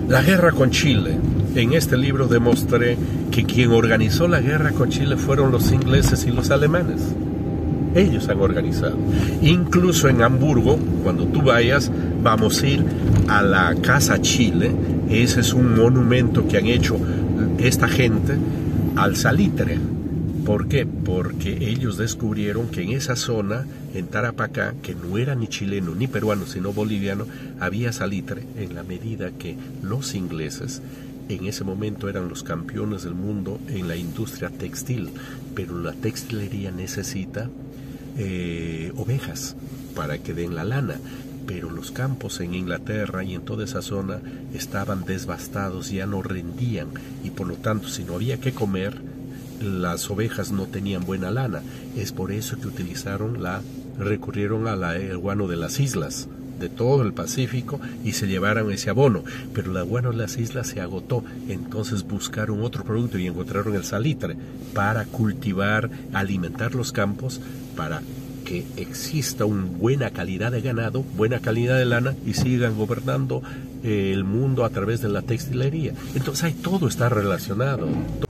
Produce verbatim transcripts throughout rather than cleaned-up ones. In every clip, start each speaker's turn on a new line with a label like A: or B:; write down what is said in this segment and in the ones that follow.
A: La guerra con Chile. En este libro demostré que quien organizó la guerra con Chile fueron los ingleses y los alemanes. Ellos han organizado. Incluso en Hamburgo, cuando tú vayas, vamos a ir a la Casa Chile. Ese es un monumento que han hecho esta gente al salitre. ¿Por qué? Porque ellos descubrieron que en esa zona, en Tarapacá, que no era ni chileno ni peruano, sino boliviano, había salitre, en la medida que los ingleses en ese momento eran los campeones del mundo en la industria textil, pero la textilería necesita eh, ovejas para que den la lana, pero los campos en Inglaterra y en toda esa zona estaban devastados, ya no rendían, y por lo tanto, si no había que comer, las ovejas no tenían buena lana. Es por eso que utilizaron la, recurrieron a la, el guano de las islas, de todo el Pacífico, y se llevaron ese abono, pero el guano de las islas se agotó. Entonces buscaron otro producto y encontraron el salitre para cultivar, alimentar los campos, para que exista una buena calidad de ganado, buena calidad de lana, y sigan gobernando eh, el mundo a través de la textilería. Entonces ahí todo está relacionado.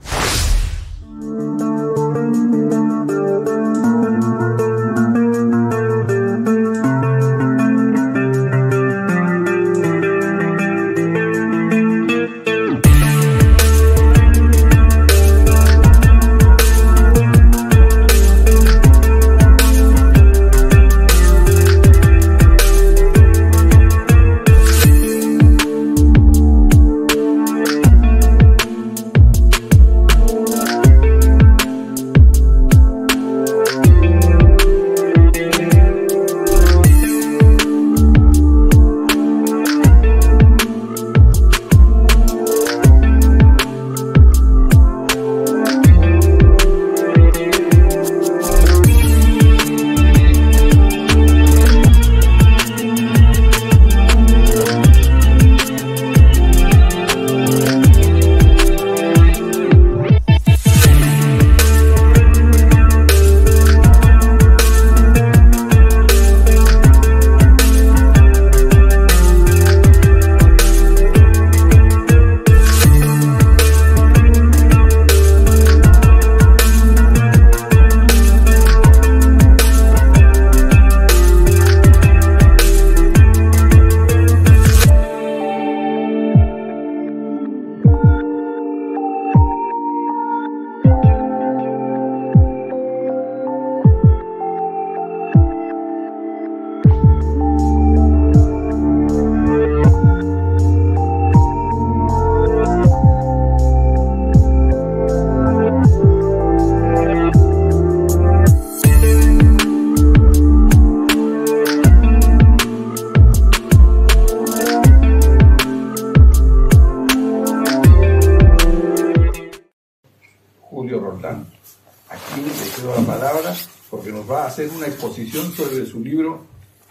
B: Aquí le cedo la palabra porque nos va a hacer una exposición sobre su libro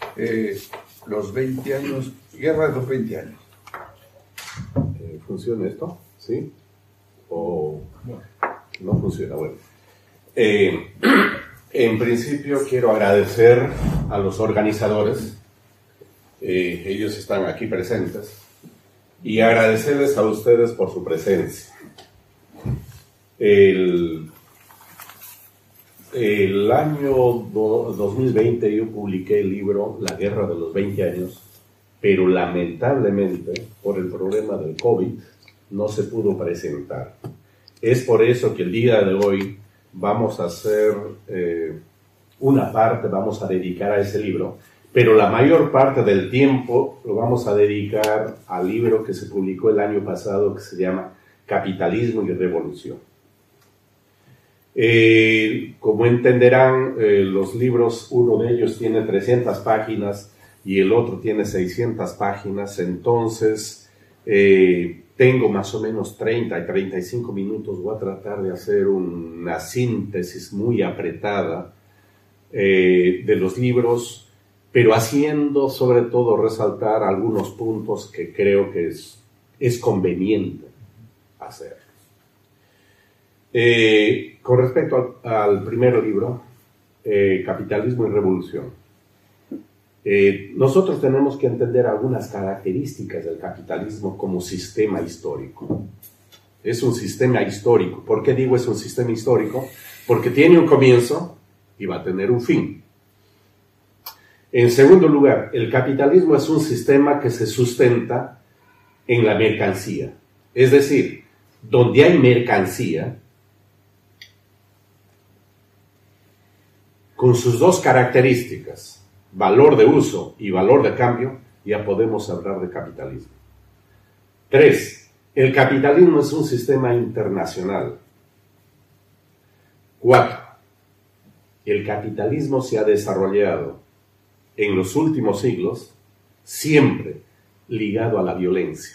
B: eh, Los veinte años, Guerra de los veinte años.
C: Eh, ¿Funciona esto? ¿Sí? ¿O no, no funciona? Bueno. Eh, en principio quiero agradecer a los organizadores, eh, ellos están aquí presentes, y agradecerles a ustedes por su presencia. El, el año do, dos mil veinte yo publiqué el libro La Guerra de los veinte años, pero lamentablemente por el problema del COVID no se pudo presentar. Es por eso que el día de hoy vamos a hacer eh, una parte, vamos a dedicar a ese libro, pero la mayor parte del tiempo lo vamos a dedicar al libro que se publicó el año pasado, que se llama Capitalismo y Revolución. Eh, como entenderán, eh, los libros, uno de ellos tiene trescientas páginas y el otro tiene seiscientas páginas, entonces eh, tengo más o menos treinta y treinta y cinco minutos. Voy a tratar de hacer una síntesis muy apretada eh, de los libros, pero haciendo sobre todo resaltar algunos puntos que creo que es, es conveniente hacer. Eh, con respecto al, al primer libro, eh, Capitalismo y Revolución, Eh, nosotros tenemos que entender algunas características del capitalismo como sistema histórico. Es un sistema histórico. ¿Por qué digo es un sistema histórico? Porque tiene un comienzo y va a tener un fin. En segundo lugar, el capitalismo es un sistema que se sustenta en la mercancía. Es decir, donde hay mercancía, con sus dos características, valor de uso y valor de cambio, ya podemos hablar de capitalismo. Tres, el capitalismo es un sistema internacional. Cuatro, el capitalismo se ha desarrollado en los últimos siglos siempre ligado a la violencia.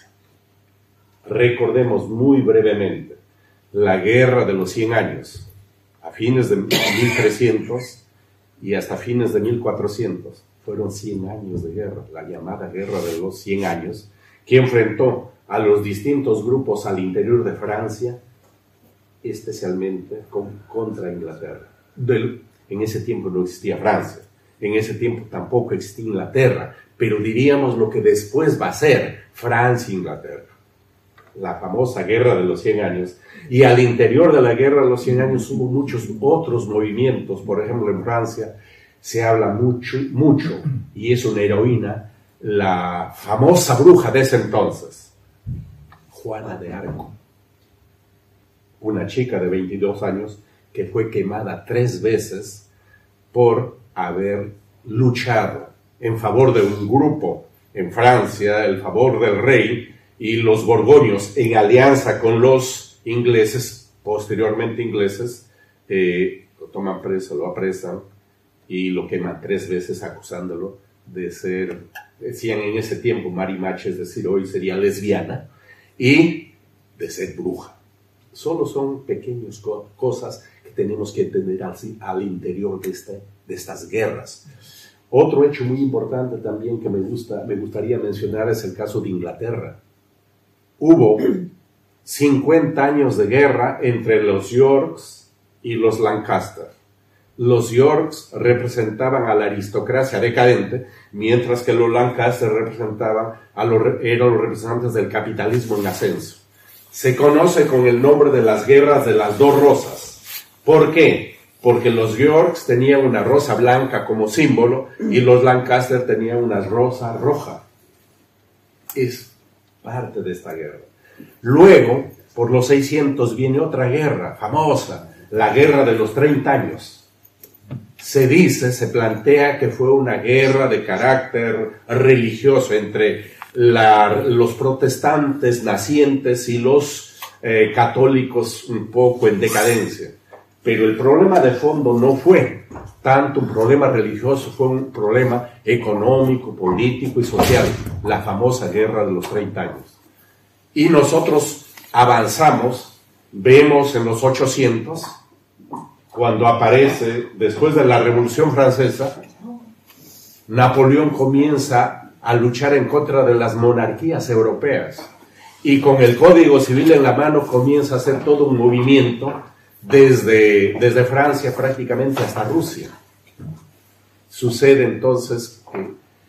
C: Recordemos muy brevemente la Guerra de los Cien Años, a fines de mil trescientos y hasta fines de mil cuatrocientos. Fueron cien años de guerra, la llamada Guerra de los Cien Años, que enfrentó a los distintos grupos al interior de Francia, especialmente con, contra Inglaterra. Del, en ese tiempo no existía Francia, en ese tiempo tampoco existía Inglaterra, pero diríamos lo que después va a ser Francia e Inglaterra. La famosa Guerra de los Cien Años. Y al interior de la Guerra de los Cien Años hubo muchos otros movimientos. Por ejemplo, en Francia se habla mucho, mucho, y es una heroína, la famosa bruja de ese entonces, Juana de Arco. Una chica de veintidós años que fue quemada tres veces por haber luchado en favor de un grupo en Francia, el favor del rey, y los borgoños en alianza con los ingleses, posteriormente ingleses, eh, lo toman preso, lo apresan y lo queman tres veces acusándolo de ser, decían en ese tiempo marimache, es decir, hoy sería lesbiana, y de ser bruja. Solo son pequeñas co cosas que tenemos que entender al, al interior de, este, de estas guerras. Otro hecho muy importante también que me, gusta, me gustaría mencionar es el caso de Inglaterra. Hubo cincuenta años de guerra entre los Yorks y los Lancaster. Los Yorks representaban a la aristocracia decadente, mientras que los Lancaster representaban a los, eran los representantes del capitalismo en ascenso. Se conoce con el nombre de las guerras de las dos rosas. ¿Por qué? Porque los Yorks tenían una rosa blanca como símbolo y los Lancaster tenían una rosa roja. Es parte de esta guerra. Luego, por los seiscientos, viene otra guerra famosa, la Guerra de los treinta años. Se dice, se plantea que fue una guerra de carácter religioso entre la, los protestantes nacientes y los eh, católicos un poco en decadencia. Pero el problema de fondo no fue tanto un problema religioso, fue un problema económico, político y social, la famosa Guerra de los treinta años. Y nosotros avanzamos, vemos en los ochocientos, cuando aparece, después de la Revolución Francesa, Napoleón comienza a luchar en contra de las monarquías europeas. Y con el Código Civil en la mano comienza a hacer todo un movimiento desde, desde Francia prácticamente hasta Rusia. Sucede entonces que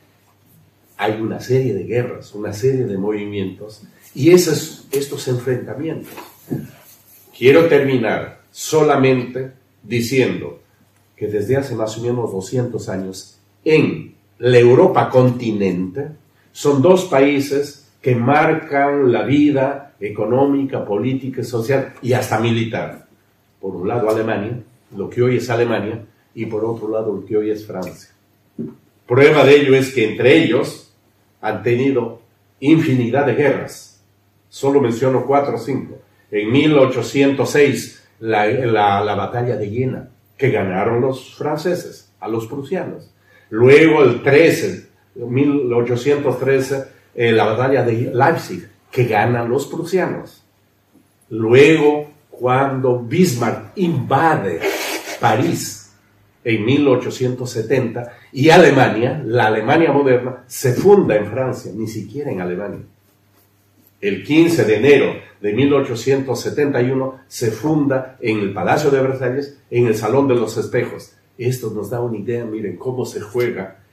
C: hay una serie de guerras, una serie de movimientos, y esos, estos enfrentamientos. Quiero terminar solamente diciendo que desde hace más o menos doscientos años, en la Europa continente, son dos países que marcan la vida económica, política, social y hasta militar. Por un lado Alemania, lo que hoy es Alemania, y por otro lado lo que hoy es Francia. Prueba de ello es que entre ellos han tenido infinidad de guerras. Solo menciono cuatro o cinco. En mil ochocientos seis, la, la, la batalla de Jena, que ganaron los franceses a los prusianos. Luego el trece, mil ochocientos trece, eh, la batalla de Leipzig, que ganan los prusianos. Luego, cuando Bismarck invade París en mil ochocientos setenta, y Alemania, la Alemania moderna, se funda en Francia, ni siquiera en Alemania. El quince de enero de mil ochocientos setenta y uno se funda en el Palacio de Versalles, en el Salón de los Espejos. Esto nos da una idea, miren, cómo se juega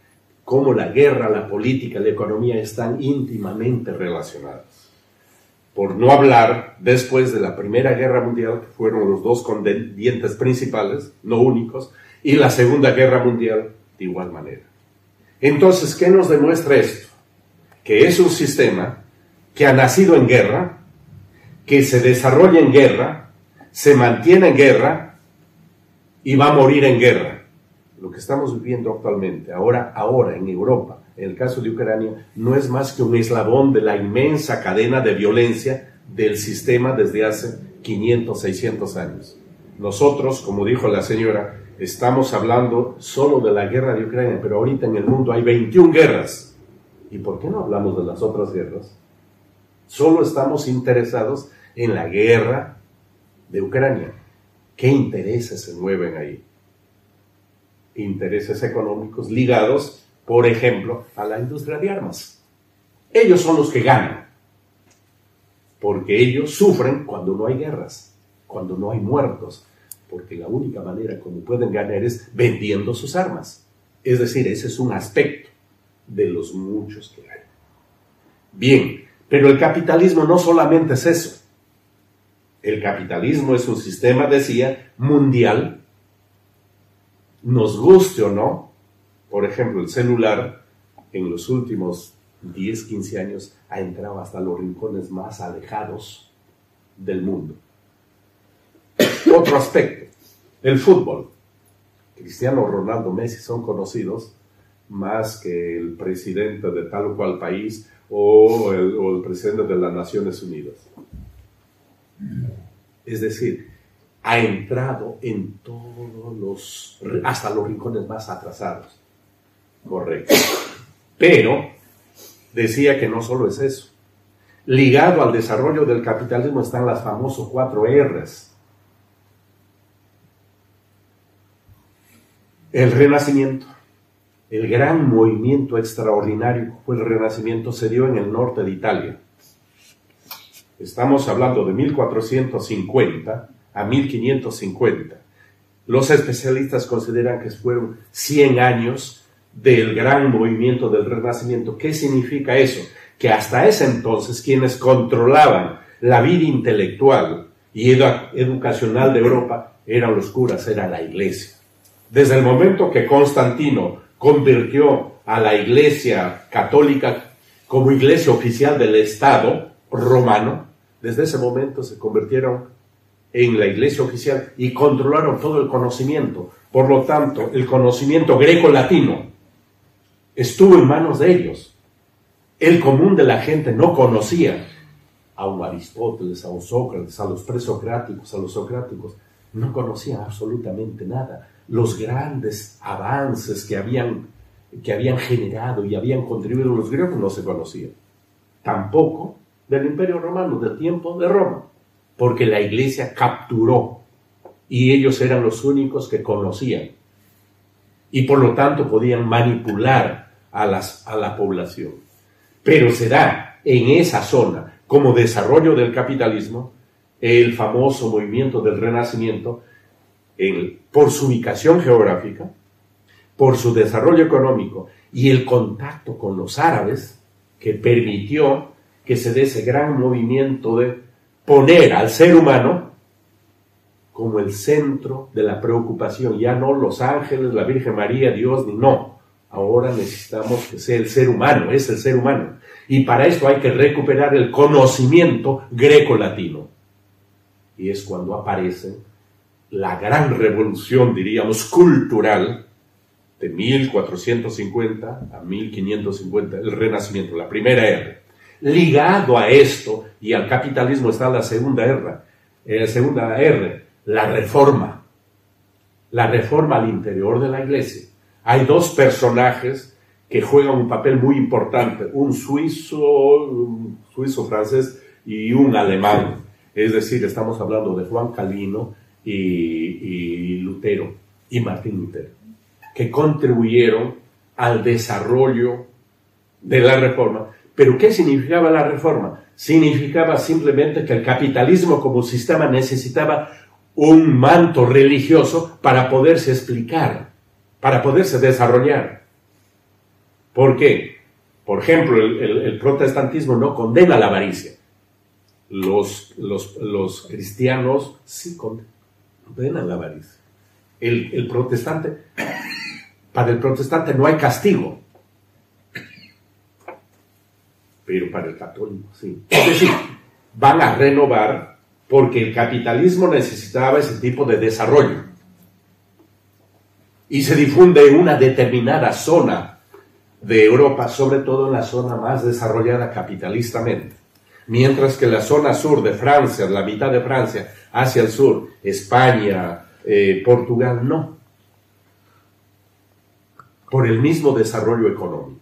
C: cómo la guerra, la política, la economía están íntimamente relacionadas. Por no hablar, después de la Primera Guerra Mundial, que fueron los dos contendientes principales, no únicos, y la Segunda Guerra Mundial de igual manera. Entonces, ¿qué nos demuestra esto? Que es un sistema que ha nacido en guerra, que se desarrolla en guerra, se mantiene en guerra y va a morir en guerra. Lo que estamos viviendo actualmente, ahora, ahora en Europa, en el caso de Ucrania, no es más que un eslabón de la inmensa cadena de violencia del sistema desde hace quinientos, seiscientos años. Nosotros, como dijo la señora, estamos hablando solo de la guerra de Ucrania, pero ahorita en el mundo hay veintiuna guerras. ¿Y por qué no hablamos de las otras guerras? Solo estamos interesados en la guerra de Ucrania. ¿Qué intereses se mueven ahí? Intereses económicos ligados, por ejemplo, a la industria de armas. Ellos son los que ganan, porque ellos sufren cuando no hay guerras, cuando no hay muertos, porque la única manera como pueden ganar es vendiendo sus armas. Es decir, ese es un aspecto de los muchos que hay. Bien, pero el capitalismo no solamente es eso. El capitalismo es un sistema, decía, mundial. Nos guste o no, por ejemplo, el celular en los últimos diez, quince años ha entrado hasta los rincones más alejados del mundo. Otro aspecto, el fútbol. Cristiano Ronaldo, Messi son conocidos más que el presidente de tal o cual país o el, o el presidente de las Naciones Unidas. Es decir, ha entrado en todos los, hasta los rincones más atrasados. Correcto. Pero decía que no solo es eso. Ligado al desarrollo del capitalismo están las famosas cuatro erres. El Renacimiento, el gran movimiento extraordinario que fue el Renacimiento, se dio en el norte de Italia. Estamos hablando de mil cuatrocientos cincuenta a mil quinientos cincuenta. Los especialistas consideran que fueron cien años del gran movimiento del Renacimiento. ¿Qué significa eso? Que hasta ese entonces quienes controlaban la vida intelectual y edu- educacional de Europa eran los curas, era la iglesia. Desde el momento que Constantino convirtió a la Iglesia Católica como iglesia oficial del Estado romano, desde ese momento se convirtieron en la iglesia oficial y controlaron todo el conocimiento. Por lo tanto, el conocimiento greco-latino estuvo en manos de ellos. El común de la gente no conocía a un Aristóteles, a un Sócrates, a los presocráticos, a los socráticos. No conocían absolutamente nada. Los grandes avances que habían, que habían generado y habían contribuido los griegos no se conocían. Tampoco del Imperio Romano, del tiempo de Roma, porque la iglesia capturó y ellos eran los únicos que conocían y por lo tanto podían manipular a, las, a la población. Pero se da en esa zona como desarrollo del capitalismo el famoso movimiento del Renacimiento en, por su ubicación geográfica, por su desarrollo económico y el contacto con los árabes que permitió que se dé ese gran movimiento de poner al ser humano como el centro de la preocupación, ya no los ángeles, la Virgen María, Dios, ni no. Ahora necesitamos que sea el ser humano, es el ser humano. Y para esto hay que recuperar el conocimiento greco-latino. Y es cuando aparece la gran revolución, diríamos, cultural, de mil cuatrocientos cincuenta a mil quinientos cincuenta, el Renacimiento, la primera era. Ligado a esto y al capitalismo está la segunda era, la segunda R, la reforma. La reforma al interior de la iglesia. Hay dos personajes que juegan un papel muy importante, un suizo, un suizo francés y un alemán. Es decir, estamos hablando de Juan Calvino y, y Lutero y Martín Lutero, que contribuyeron al desarrollo de la reforma. ¿Pero qué significaba la reforma? Significaba simplemente que el capitalismo como sistema necesitaba un manto religioso para poderse explicar, para poderse desarrollar. ¿Por qué? Por ejemplo, el, el, el protestantismo no condena la avaricia. Los, los, los cristianos sí condenan la avaricia. El, el protestante, para el protestante no hay castigo, pero para el católico sí. Es decir, van a renovar porque el capitalismo necesitaba ese tipo de desarrollo y se difunde en una determinada zona de Europa, sobre todo en la zona más desarrollada capitalistamente, mientras que la zona sur de Francia, la mitad de Francia hacia el sur, España, eh, Portugal, no, por el mismo desarrollo económico.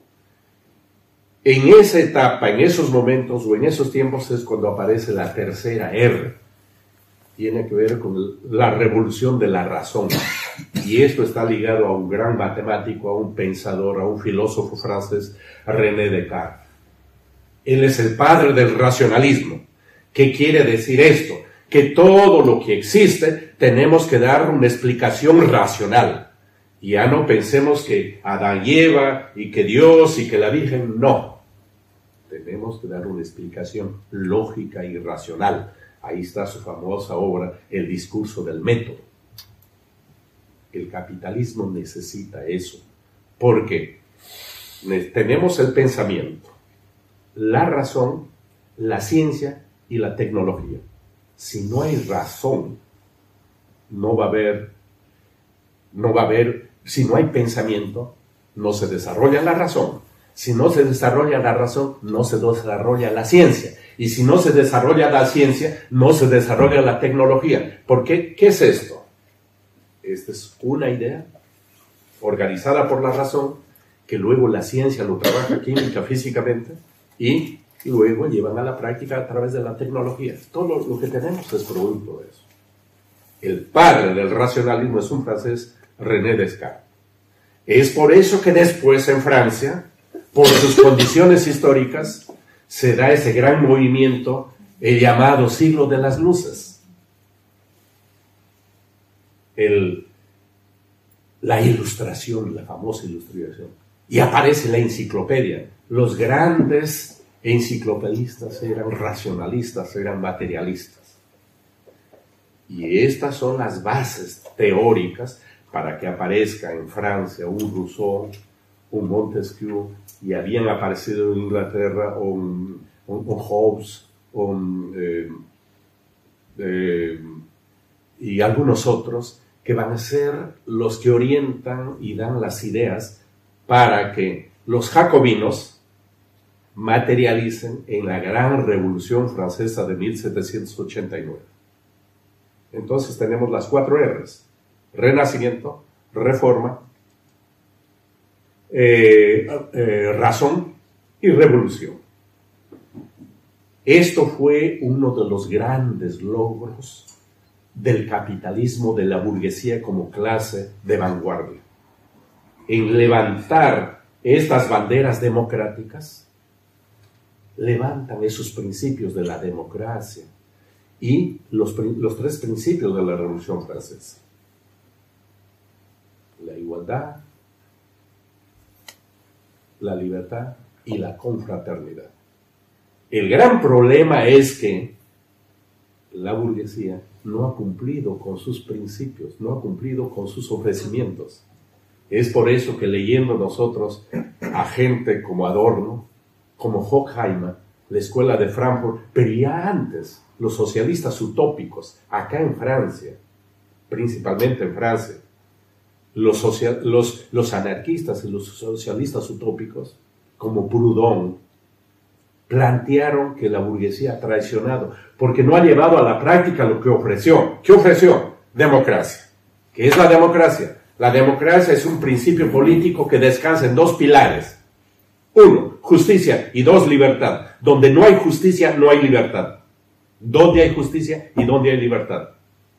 C: En esa etapa, en esos momentos o en esos tiempos es cuando aparece la tercera R. Tiene que ver con la revolución de la razón. Y esto está ligado a un gran matemático, a un pensador, a un filósofo francés, René Descartes. Él es el padre del racionalismo. ¿Qué quiere decir esto? Que todo lo que existe tenemos que dar una explicación racional. Ya no pensemos que Adán y Eva y que Dios y que la Virgen, no. Tenemos que dar una explicación lógica y racional. Ahí está su famosa obra, El discurso del método. El capitalismo necesita eso, porque tenemos el pensamiento, la razón, la ciencia y la tecnología. Si no hay razón, no va a haber, no va a haber, si no hay pensamiento, no se desarrolla la razón. Si no se desarrolla la razón, no se desarrolla la ciencia. Y si no se desarrolla la ciencia, no se desarrolla la tecnología. ¿Por qué? ¿Qué es esto? Esta es una idea organizada por la razón, que luego la ciencia lo trabaja química, físicamente, y luego llevan a la práctica a través de la tecnología. Todo lo que tenemos es producto de eso. El padre del racionalismo es un francés, René Descartes. Es por eso que después en Francia, por sus condiciones históricas, se da ese gran movimiento, el llamado siglo de las luces. El, la ilustración, la famosa ilustración. Y aparece la enciclopedia. Los grandes enciclopedistas eran racionalistas, eran materialistas. Y estas son las bases teóricas para que aparezca en Francia un Rousseau, un Montesquieu, y habían aparecido en Inglaterra un, un, un Hobbes, un, eh, eh, y algunos otros que van a ser los que orientan y dan las ideas para que los jacobinos materialicen en la gran revolución francesa de mil setecientos ochenta y nueve. Entonces tenemos las cuatro R's: Renacimiento, Reforma, eh, eh, razón y revolución. Esto fue uno de los grandes logros del capitalismo, de la burguesía como clase de vanguardia, en levantar estas banderas democráticas. Levantan esos principios de la democracia y los, los tres principios de la Revolución Francesa: la igualdad, la libertad y la confraternidad. El gran problema es que la burguesía no ha cumplido con sus principios, no ha cumplido con sus ofrecimientos. Es por eso que leyendo nosotros a gente como Adorno, como Horkheimer, la escuela de Frankfurt, pero ya antes, los socialistas utópicos, acá en Francia, principalmente en Francia, los, social, los, los anarquistas y los socialistas utópicos, como Proudhon, plantearon que la burguesía ha traicionado, porque no ha llevado a la práctica lo que ofreció. ¿Qué ofreció? Democracia. ¿Qué es la democracia? La democracia es un principio político que descansa en dos pilares. Uno, justicia, y dos, libertad. Donde no hay justicia, no hay libertad. ¿Dónde hay justicia y dónde hay libertad?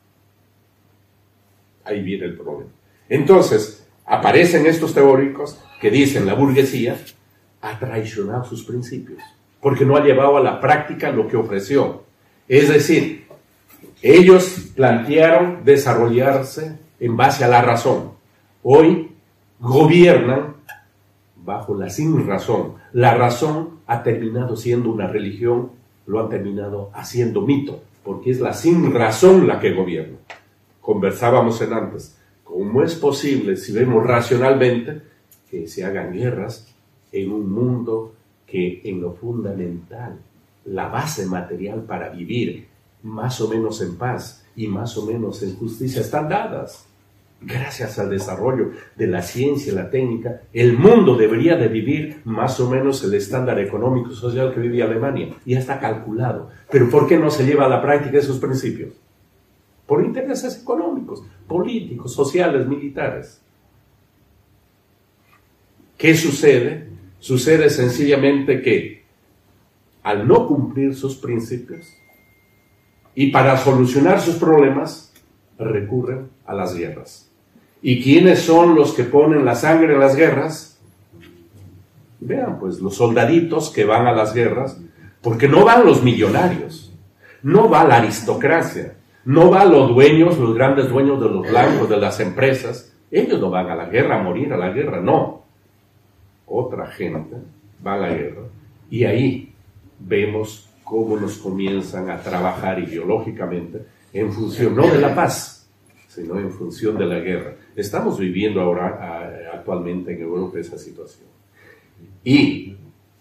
C: Ahí viene el problema. Entonces, aparecen estos teóricos que dicen la burguesía ha traicionado sus principios, porque no ha llevado a la práctica lo que ofreció. Es decir, ellos plantearon desarrollarse en base a la razón. Hoy gobiernan bajo la sin razón. La razón ha terminado siendo una religión, lo han terminado haciendo mito, porque es la sin razón la que gobierna. Conversábamos en antes, ¿cómo es posible, si vemos racionalmente, que se hagan guerras en un mundo que en lo fundamental, la base material para vivir más o menos en paz y más o menos en justicia están dadas? Gracias al desarrollo de la ciencia y la técnica, el mundo debería de vivir más o menos el estándar económico y social que vivía Alemania. Ya está calculado. Pero ¿por qué no se lleva a la práctica esos principios? Por intereses económicos, políticos, sociales, militares. ¿Qué sucede? Sucede sencillamente que al no cumplir sus principios y para solucionar sus problemas, recurren a las guerras. ¿Y quiénes son los que ponen la sangre en las guerras? Vean, pues, los soldaditos que van a las guerras, porque no van los millonarios, no va la aristocracia, no van los dueños, los grandes dueños de los bancos, de las empresas. Ellos no van a la guerra a morir a la guerra, no. Otra gente va a la guerra y ahí vemos cómo nos comienzan a trabajar ideológicamente en función no de la paz, sino en función de la guerra. Estamos viviendo ahora actualmente en Europa esa situación. Y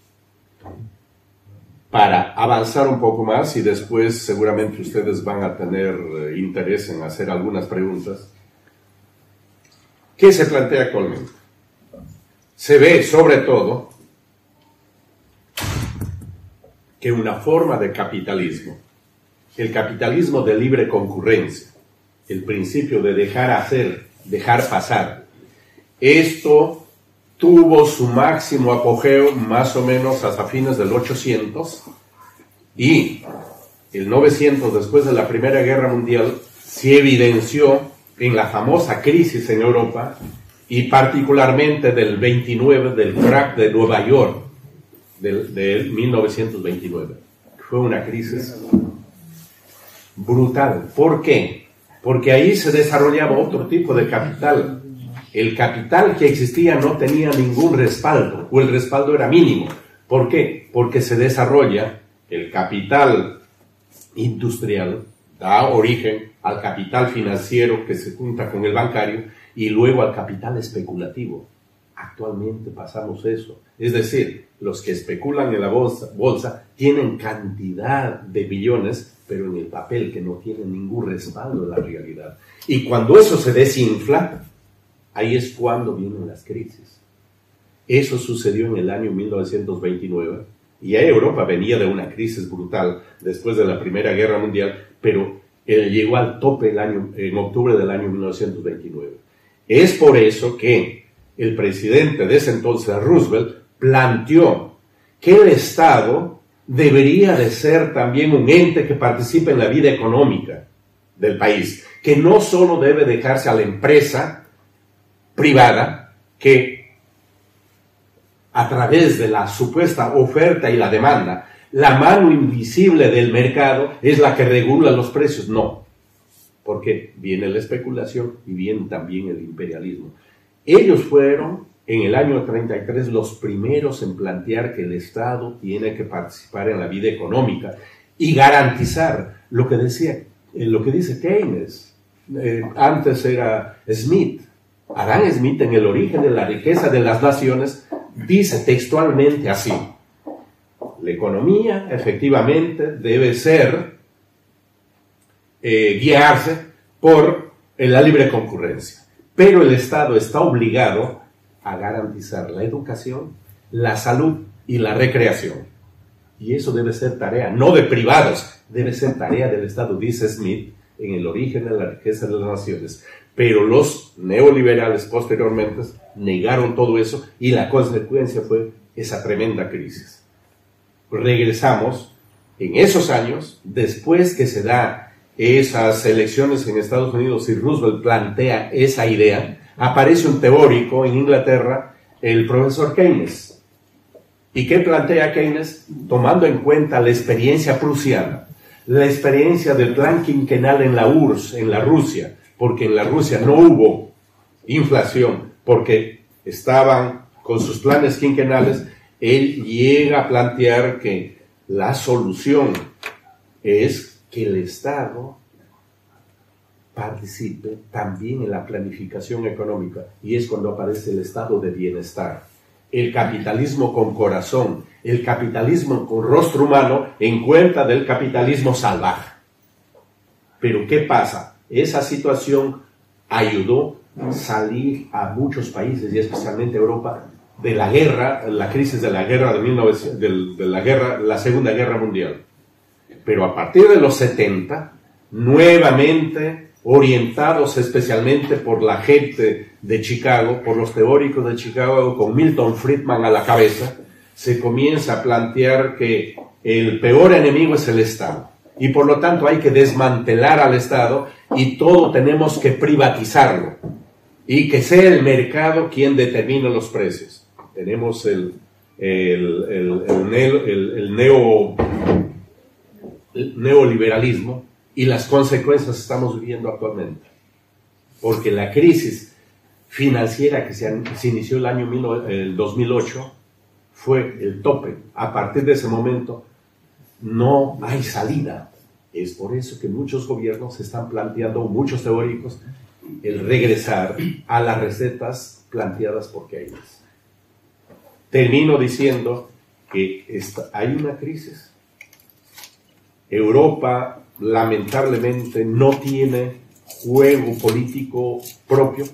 C: para avanzar un poco más, y después seguramente ustedes van a tener interés en hacer algunas preguntas, ¿qué se plantea actualmente? Se ve sobre todo que una forma de capitalismo, el capitalismo de libre concurrencia, el principio de dejar hacer, dejar pasar, esto tuvo su máximo apogeo más o menos hasta fines del ochocientos, y el novecientos, después de la Primera Guerra Mundial, se evidenció en la famosa crisis en Europa, y particularmente del veintinueve, del crack de Nueva York, del, de mil novecientos veintinueve. Fue una crisis brutal. ¿Por qué? Porque ahí se desarrollaba otro tipo de capital. El capital que existía no tenía ningún respaldo, o el respaldo era mínimo. ¿Por qué? Porque se desarrolla el capital industrial, da origen al capital financiero que se junta con el bancario y luego al capital especulativo. Actualmente pasamos eso. Es decir, los que especulan en la bolsa, bolsa tienen cantidad de billones, pero en el papel, que no tienen ningún respaldo en la realidad. Y cuando eso se desinfla, ahí es cuando vienen las crisis. Eso sucedió en el año mil novecientos veintinueve, y Europa venía de una crisis brutal después de la Primera Guerra Mundial, pero él llegó al tope el año, en octubre del año mil novecientos veintinueve. Es por eso que el presidente de ese entonces, Roosevelt, planteó que el Estado debería de ser también un ente que participe en la vida económica del país, que no solo debe dejarse a la empresa privada que a través de la supuesta oferta y la demanda, la mano invisible del mercado es la que regula los precios. No, porque viene la especulación y viene también el imperialismo. Ellos fueron en el año treinta y tres los primeros en plantear que el Estado tiene que participar en la vida económica y garantizar lo que decía, lo que dice Keynes. Eh, antes era Smith. Adam Smith, en El origen de la riqueza de las naciones, dice textualmente así: la economía efectivamente debe ser eh, guiarse por la libre concurrencia, pero el Estado está obligado a garantizar la educación, la salud y la recreación, y eso debe ser tarea no de privados, debe ser tarea del Estado, dice Smith en El origen de la riqueza de las naciones. Pero los neoliberales posteriormente negaron todo eso y la consecuencia fue esa tremenda crisis. Regresamos en esos años, después que se da esas elecciones en Estados Unidos y Roosevelt plantea esa idea, aparece un teórico en Inglaterra, el profesor Keynes. ¿Y qué plantea Keynes? Tomando en cuenta la experiencia prusiana, la experiencia del plan quinquenal en la U R S S, en la Rusia, porque en la Rusia no hubo inflación, porque estaban con sus planes quinquenales, él llega a plantear que la solución es que el Estado participe también en la planificación económica, y es cuando aparece el estado de bienestar. El capitalismo con corazón, el capitalismo con rostro humano, en cuenta del capitalismo salvaje. Pero ¿qué pasa? Esa situación ayudó a salir a muchos países, y especialmente Europa, de la guerra, la crisis de la guerra de, mil novecientos, de, de la guerra, la Segunda Guerra Mundial. Pero a partir de los setenta, nuevamente orientados especialmente por la gente de Chicago, por los teóricos de Chicago, con Milton Friedman a la cabeza, se comienza a plantear que el peor enemigo es el Estado, y por lo tanto hay que desmantelar al Estado y todo tenemos que privatizarlo, y que sea el mercado quien determine los precios. Tenemos el, el, el, el, neo, el, el neo, el neoliberalismo, y las consecuencias estamos viviendo actualmente. Porque la crisis financiera que se, se inició el año el dos mil ocho fue el tope. A partir de ese momento no hay salida. Es por eso que muchos gobiernos están planteando, muchos teóricos, el regresar a las recetas planteadas por Keynes. Termino diciendo que esta, hay una crisis. Europa lamentablemente no tiene juego político propio.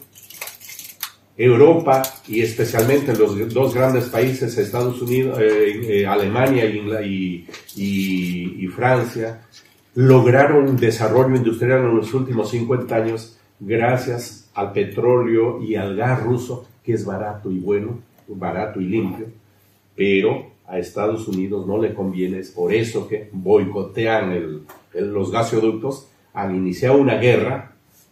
C: Europa, y especialmente los dos grandes países, Estados Unidos, eh, eh, Alemania y, y, y Francia, lograron un desarrollo industrial en los últimos cincuenta años gracias al petróleo y al gas ruso, que es barato y bueno, barato y limpio, pero a Estados Unidos no le conviene. Es por eso que boicotean el, el, los gasoductos, han iniciado una guerra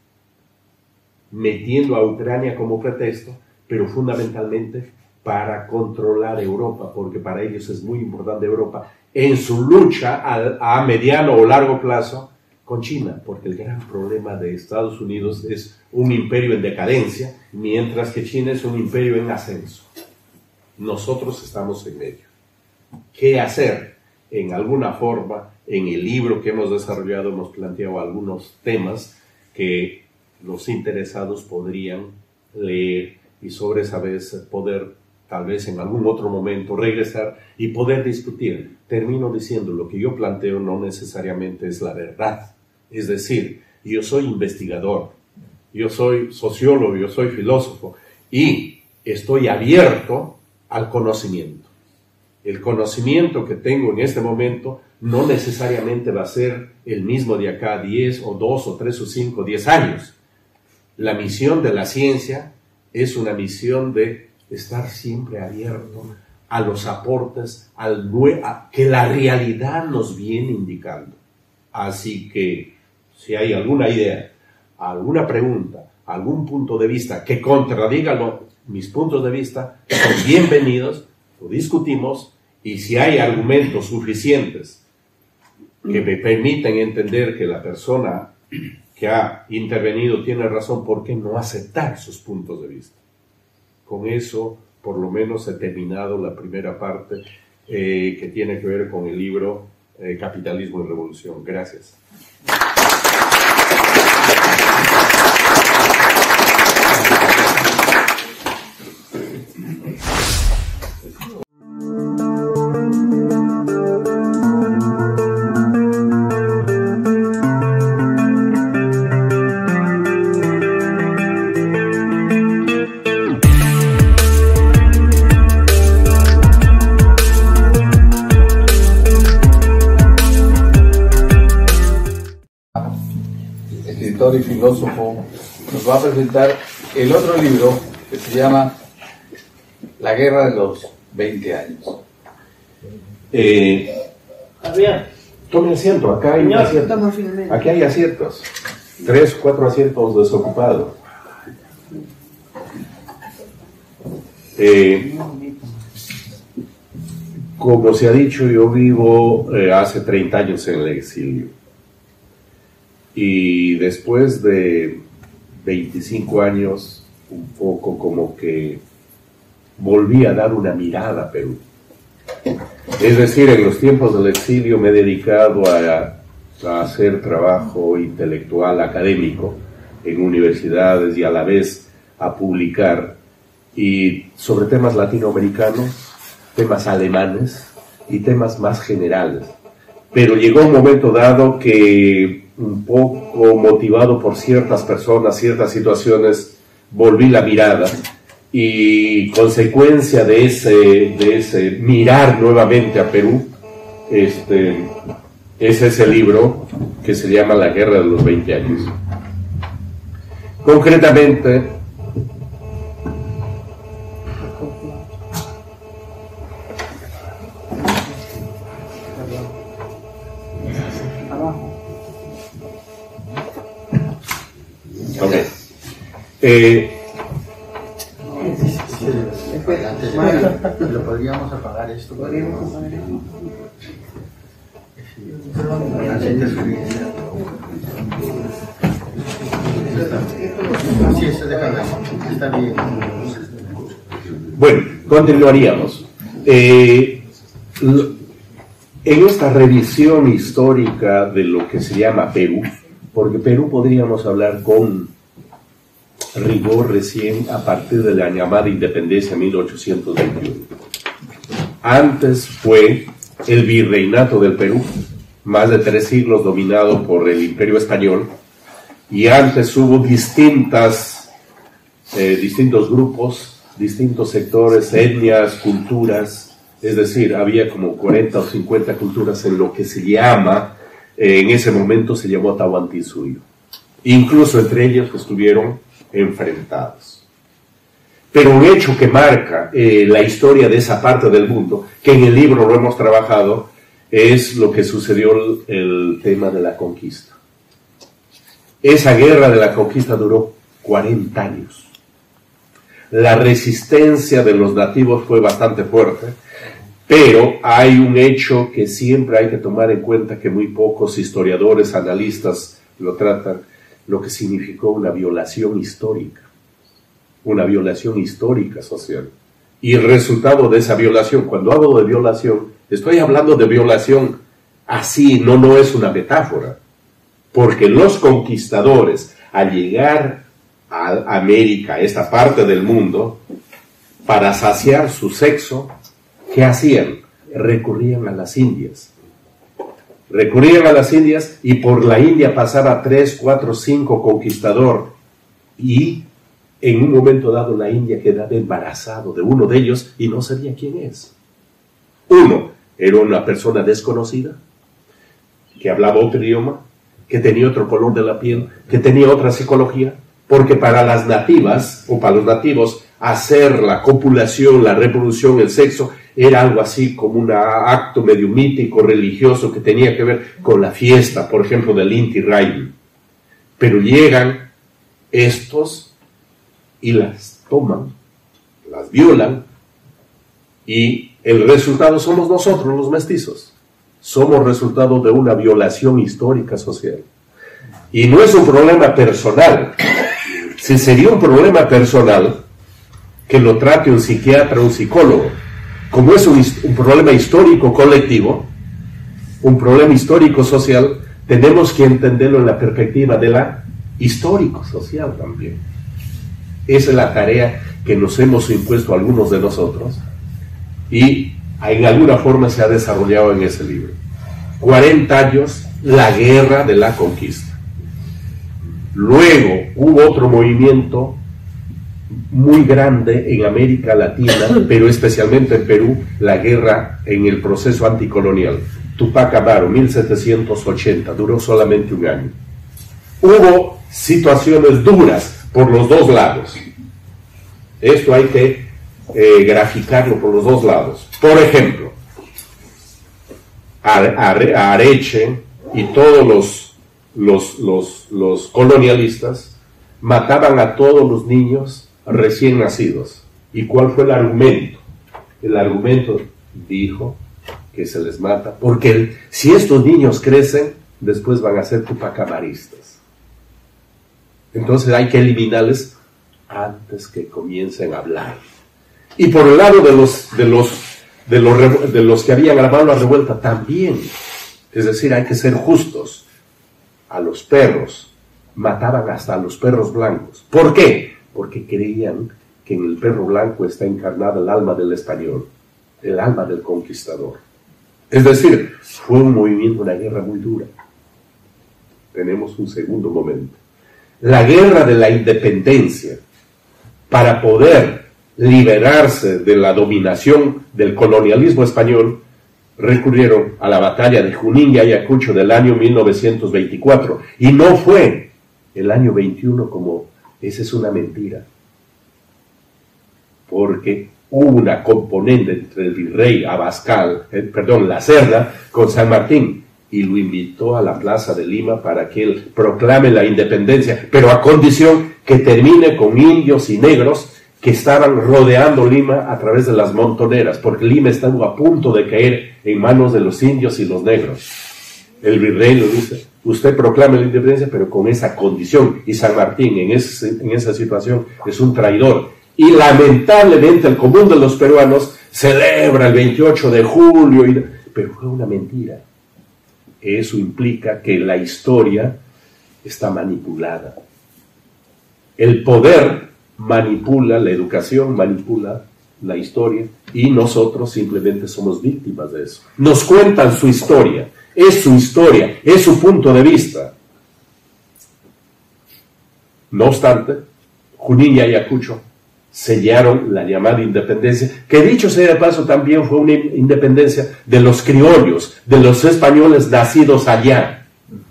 C: metiendo a Ucrania como pretexto, pero fundamentalmente para controlar Europa, porque para ellos es muy importante Europa en su lucha a, a mediano o largo plazo con China, porque el gran problema de Estados Unidos es un imperio en decadencia, mientras que China es un imperio en ascenso. Nosotros estamos en medio. ¿Qué hacer? En alguna forma, en el libro que hemos desarrollado hemos planteado algunos temas que los interesados podrían leer y sobre esa vez poder, tal vez en algún otro momento, regresar y poder discutir. Termino diciendo, lo que yo planteo no necesariamente es la verdad. Es decir, yo soy investigador, yo soy sociólogo, yo soy filósofo y estoy abierto al conocimiento. El conocimiento que tengo en este momento no necesariamente va a ser el mismo de acá a diez o dos o tres o cinco o diez años. La misión de la ciencia es una misión de estar siempre abierto a los aportes, al, a, que la realidad nos viene indicando. Así que si hay alguna idea, alguna pregunta, algún punto de vista que contradiga lo, mis puntos de vista, son bienvenidos, lo discutimos, y si hay argumentos suficientes que me permiten entender que la persona que ha intervenido tiene razón, ¿por qué no aceptar sus puntos de vista? Con eso, por lo menos, he terminado la primera parte eh, que tiene que ver con el libro eh, Capitalismo y Revolución. Gracias.
B: Y filósofo, nos va a presentar el otro libro que se llama La Guerra de los veinte años.
C: Eh, tome asiento, acá hay aciertos. Aquí hay aciertos. Tres, cuatro aciertos desocupados. Eh, como se ha dicho, yo vivo eh, hace treinta años en el exilio. Y después de veinticinco años, un poco como que volví a dar una mirada a Perú. Es decir, en los tiempos del exilio me he dedicado a, a hacer trabajo intelectual académico en universidades y a la vez a publicar y sobre temas latinoamericanos, temas alemanes y temas más generales. Pero llegó un momento dado que, un poco motivado por ciertas personas, ciertas situaciones, volví la mirada y consecuencia de ese, de ese mirar nuevamente a Perú, este, es ese libro que se llama La Guerra de los veinte años. Concretamente, okay. eh,
D: ¿Lo podríamos apagar esto? ¿Podríamos apagar esto? Sí, eso déjalo. Está bien.
C: Bueno, continuaríamos. Eh, en esta revisión histórica de lo que se llama Perú, porque Perú podríamos hablar con rigor recién a partir de la llamada independencia en mil ochocientos veintiuno. Antes fue el virreinato del Perú, más de tres siglos dominado por el Imperio Español, y antes hubo distintas, eh, distintos grupos, distintos sectores, etnias, culturas, es decir, había como cuarenta o cincuenta culturas en lo que se llama, eh, en ese momento se llamó Tahuantinsuyo. Incluso entre ellos estuvieron enfrentados. Pero un hecho que marca eh, la historia de esa parte del mundo, que en el libro lo hemos trabajado, es lo que sucedió el, el tema de la conquista. Esa guerra de la conquista duró cuarenta años. La resistencia de los nativos fue bastante fuerte, pero hay un hecho que siempre hay que tomar en cuenta, que muy pocos historiadores, analistas lo tratan, lo que significó una violación histórica, una violación histórica social. Y el resultado de esa violación, cuando hablo de violación, estoy hablando de violación así, no, no es una metáfora, porque los conquistadores, al llegar a América, a esta parte del mundo, para saciar su sexo, ¿qué hacían? Recurrían a las Indias. Recurrían a las Indias y por la India pasaba tres, cuatro, cinco conquistador y en un momento dado la India quedaba embarazado de uno de ellos y no sabía quién es. Uno era una persona desconocida que hablaba otro idioma, que tenía otro color de la piel, que tenía otra psicología, porque para las nativas o para los nativos hacer la copulación, la reproducción, el sexo era algo así como un acto medio mítico, religioso, que tenía que ver con la fiesta, por ejemplo, del Inti Raymi. Pero llegan estos y las toman, las violan, y el resultado somos nosotros, los mestizos. Somos resultado de una violación histórica social. Y no es un problema personal. Si sería un problema personal, que lo trate un psiquiatra o un psicólogo. Como es un, un problema histórico colectivo, un problema histórico social, tenemos que entenderlo en la perspectiva de la histórico social también. Esa es la tarea que nos hemos impuesto algunos de nosotros y en alguna forma se ha desarrollado en ese libro. cuarenta años, la guerra de la conquista. Luego hubo otro movimiento muy grande en América Latina, pero especialmente en Perú, la guerra en el proceso anticolonial. Tupac Amaru, mil setecientos ochenta, duró solamente un año. Hubo situaciones duras por los dos lados. Esto hay que eh, graficarlo por los dos lados. Por ejemplo, Areche y todos los, los, los, los colonialistas mataban a todos los niños recién nacidos. ¿Y cuál fue el argumento? El argumento dijo que se les mata porque el, si estos niños crecen, después van a ser tupacamaristas. Entonces hay que eliminarles antes que comiencen a hablar. Y por el lado de los, de los, de los, de los que habían armado la revuelta también. Es decir, hay que ser justos. A los perros, mataban hasta a los perros blancos. ¿Por qué? Porque creían que en el perro blanco está encarnada el alma del español, el alma del conquistador. Es decir, fue un movimiento, una guerra muy dura. Tenemos un segundo momento. La guerra de la independencia, para poder liberarse de la dominación del colonialismo español, recurrieron a la batalla de Junín y Ayacucho del año mil novecientos veinticuatro, y no fue el año veintiuno como, esa es una mentira, porque hubo una componente entre el virrey Abascal, eh, perdón, La Cerda, con San Martín, y lo invitó a la Plaza de Lima para que él proclame la independencia, pero a condición que termine con indios y negros que estaban rodeando Lima a través de las montoneras, porque Lima estaba a punto de caer en manos de los indios y los negros. El virrey lo dice, usted proclame la independencia, pero con esa condición, y San Martín en, ese, en esa situación es un traidor, y lamentablemente el común de los peruanos celebra el veintiocho de julio, y, pero fue una mentira. Eso implica que la historia está manipulada. El poder manipula la educación, manipula la historia, y nosotros simplemente somos víctimas de eso. Nos cuentan su historia, es su historia, es su punto de vista. No obstante, Junín y Ayacucho sellaron la llamada independencia, que dicho sea de paso también fue una independencia de los criollos, de los españoles nacidos allá.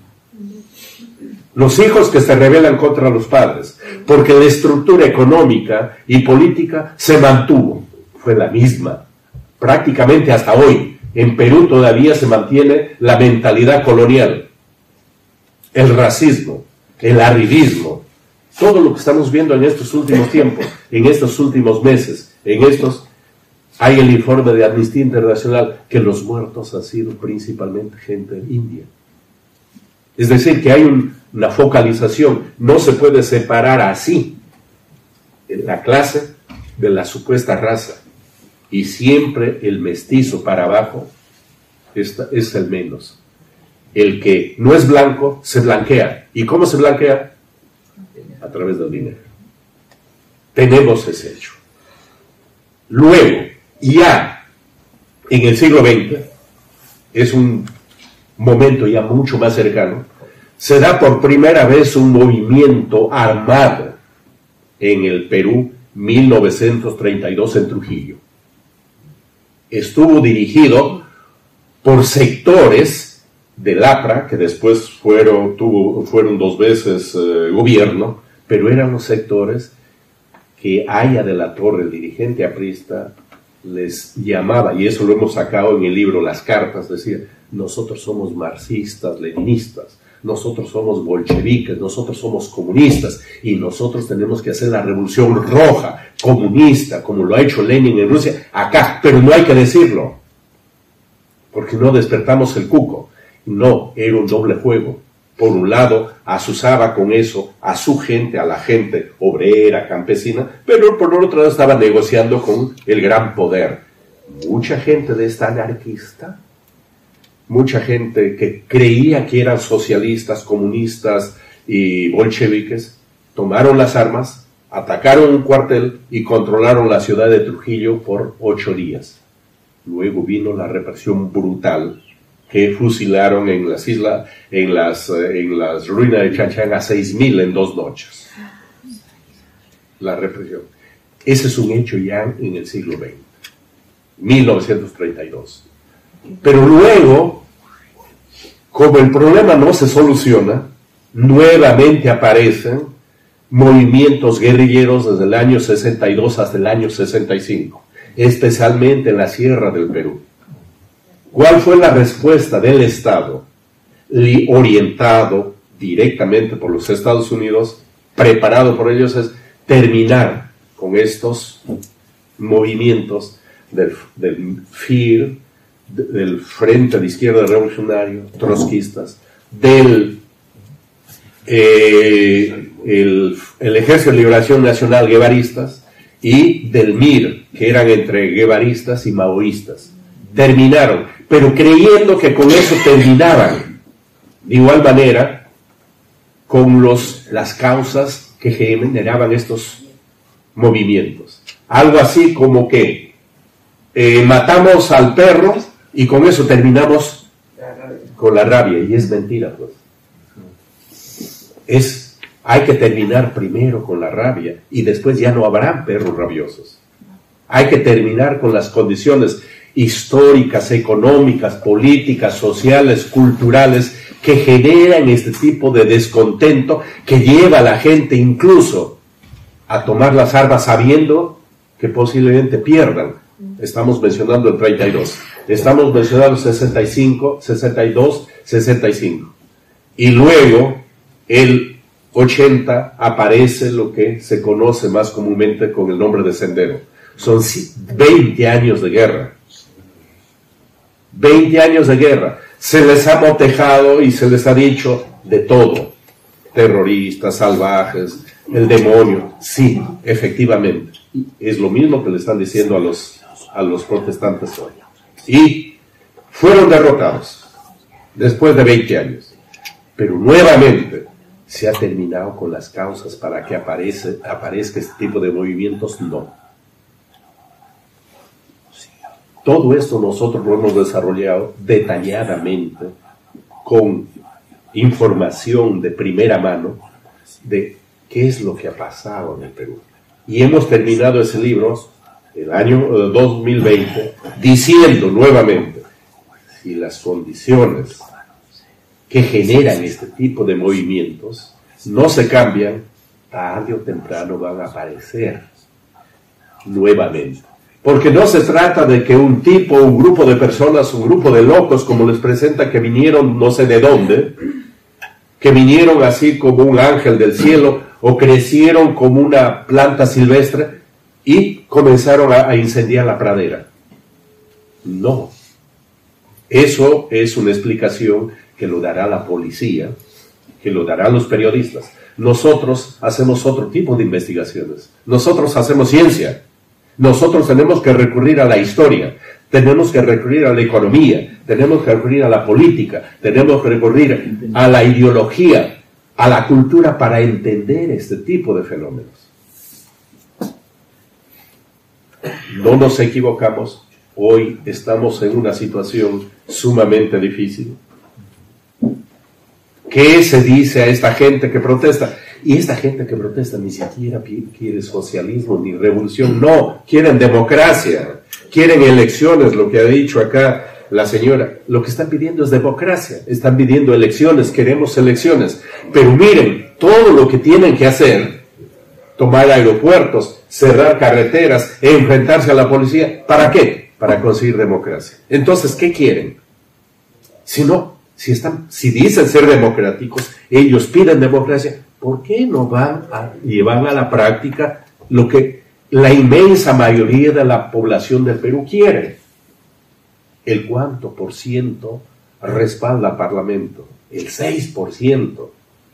C: Los hijos que se rebelan contra los padres, porque la estructura económica y política se mantuvo, fue la misma, prácticamente hasta hoy. En Perú todavía se mantiene la mentalidad colonial, el racismo, el arribismo, todo lo que estamos viendo en estos últimos tiempos, en estos últimos meses, en estos, hay el informe de Amnistía Internacional que los muertos han sido principalmente gente india. Es decir, que hay un, una focalización, no se puede separar así la clase de la supuesta raza, y siempre el mestizo para abajo es, es el menos. El que no es blanco se blanquea. ¿Y cómo se blanquea? A través del dinero. Tenemos ese hecho. Luego, ya en el siglo veinte, es un momento ya mucho más cercano, se da por primera vez un movimiento armado en el Perú, mil novecientos treinta y dos en Trujillo. Estuvo dirigido por sectores del A P R A, que después fueron, tuvo, fueron dos veces eh, gobierno, pero eran los sectores que Aya de la Torre, el dirigente aprista, les llamaba, y eso lo hemos sacado en el libro Las Cartas, decía, nosotros somos marxistas, leninistas, nosotros somos bolcheviques, nosotros somos comunistas, y nosotros tenemos que hacer la revolución roja, comunista, como lo ha hecho Lenin en Rusia, acá, pero no hay que decirlo, porque no despertamos el cuco. No, era un doble juego. Por un lado, asusaba con eso a su gente, a la gente obrera, campesina, pero por otro lado estaba negociando con el gran poder. Mucha gente de esta anarquista, mucha gente que creía que eran socialistas, comunistas y bolcheviques, tomaron las armas, atacaron un cuartel y controlaron la ciudad de Trujillo por ocho días. Luego vino la represión brutal, que fusilaron en las islas, en las, en las ruinas de Chan-Chan a seis mil en dos noches. La represión. Ese es un hecho ya en el siglo veinte, mil novecientos treinta y dos. Pero luego, como el problema no se soluciona, nuevamente aparecen movimientos guerrilleros desde el año sesenta y dos hasta el año sesenta y cinco, especialmente en la sierra del Perú. ¿Cuál fue la respuesta del Estado, orientado directamente por los Estados Unidos, preparado por ellos? Es terminar con estos movimientos del, del F I R, del Frente de Izquierda Revolucionario, trotskistas, del eh, el, el Ejército de Liberación Nacional, guevaristas, y del M I R, que eran entre guevaristas y maoístas. Terminaron, pero creyendo que con eso terminaban. De igual manera, con los, las causas que generaban estos movimientos. Algo así como que eh, matamos al perro y con eso terminamos con la rabia. Y es mentira, pues. Es, hay que terminar primero con la rabia y después ya no habrán perros rabiosos. Hay que terminar con las condiciones históricas, económicas, políticas, sociales, culturales que generan este tipo de descontento que lleva a la gente incluso a tomar las armas sabiendo que posiblemente pierdan. Estamos mencionando el treinta y dos, estamos mencionando el sesenta y cinco, sesenta y dos, sesenta y cinco. Y luego, el ochenta, aparece lo que se conoce más comúnmente con el nombre de Sendero. Son veinte años de guerra. veinte años de guerra. Se les ha motejado y se les ha dicho de todo. Terroristas, salvajes, el demonio. Sí, efectivamente. Es lo mismo que le están diciendo a los, a los protestantes hoy. Y fueron derrotados después de veinte años. Pero nuevamente se ha terminado con las causas para que aparece, aparezca este tipo de movimientos. No. Todo esto nosotros lo hemos desarrollado detalladamente con información de primera mano de qué es lo que ha pasado en el Perú. Y hemos terminado ese libro el año dos mil veinte diciendo nuevamente, si las condiciones que generan este tipo de movimientos no se cambian, tarde o temprano van a aparecer nuevamente. Porque no se trata de que un tipo, un grupo de personas, un grupo de locos, como les presenta, que vinieron no sé de dónde, que vinieron así como un ángel del cielo, o crecieron como una planta silvestre, y comenzaron a, a incendiar la pradera. No. Eso es una explicación que lo dará la policía, que lo darán los periodistas. Nosotros hacemos otro tipo de investigaciones. Nosotros hacemos ciencia. Nosotros tenemos que recurrir a la historia, tenemos que recurrir a la economía, tenemos que recurrir a la política, tenemos que recurrir a la ideología, a la cultura para entender este tipo de fenómenos. No nos equivocamos, hoy estamos en una situación sumamente difícil. ¿Qué se dice a esta gente que protesta? Y esta gente que protesta ni siquiera quiere socialismo ni revolución, no, quieren democracia, quieren elecciones, lo que ha dicho acá la señora. Lo que están pidiendo es democracia, están pidiendo elecciones, queremos elecciones. Pero miren, todo lo que tienen que hacer, tomar aeropuertos, cerrar carreteras, enfrentarse a la policía, ¿para qué? Para conseguir democracia. Entonces, ¿qué quieren? Si no, si, están, si dicen ser democráticos, ellos piden democracia, ¿por qué no van a llevar a la práctica lo que la inmensa mayoría de la población del Perú quiere? ¿El cuánto por ciento respalda al Parlamento? El seis por ciento.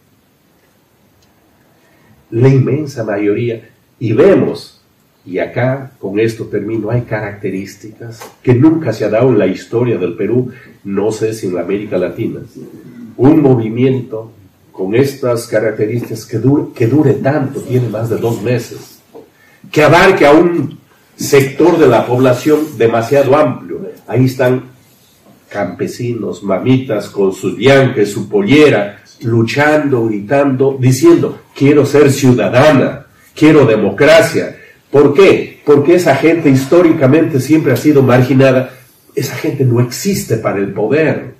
C: La inmensa mayoría. Y vemos, y acá con esto termino, hay características que nunca se ha dado en la historia del Perú, no sé si en la América Latina. Un movimiento con estas características que dure, que dure tanto, tiene más de dos meses, que abarque a un sector de la población demasiado amplio. Ahí están campesinos, mamitas con sus bianques, su pollera, luchando, gritando, diciendo, quiero ser ciudadana, quiero democracia. ¿Por qué? Porque esa gente históricamente siempre ha sido marginada. Esa gente no existe para el poder.